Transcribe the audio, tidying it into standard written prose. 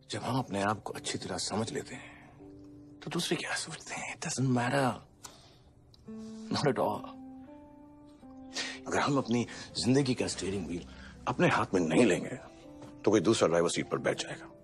जब हम अपने आप को अच्छी तरह समझ लेते हैं तो दूसरे क्या सोचते हैं it doesn't matter, not at all. अगर हम अपनी जिंदगी का स्टीयरिंग व्हील अपने हाथ में नहीं लेंगे तो कोई दूसरा ड्राइवर सीट पर बैठ जाएगा।